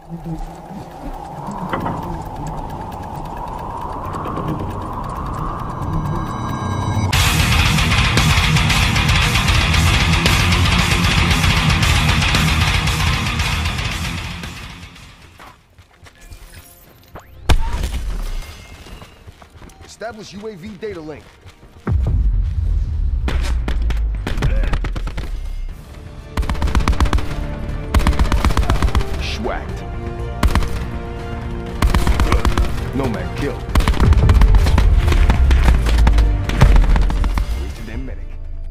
Establish UAV data link. Schwacked. Nomad killed. Reaching their medic.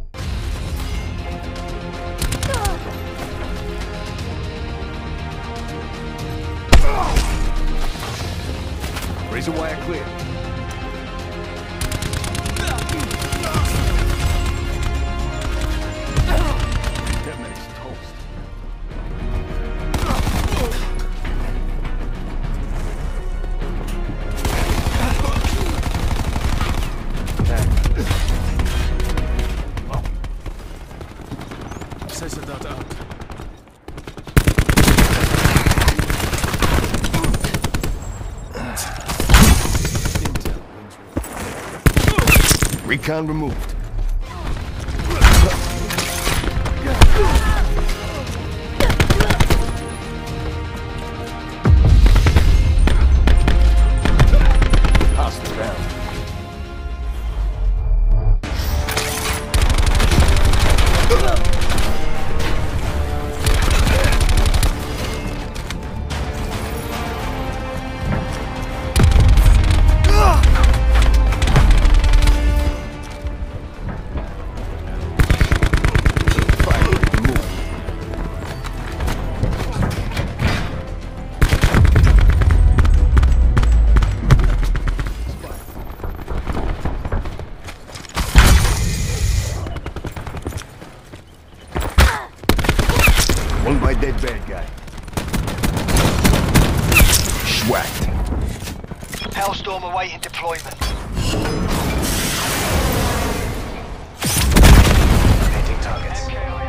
Razor wire clear. Recon removed. Hostile down. One by dead bad guy. Schwacked. Hellstorm awaiting deployment. Hitting targets.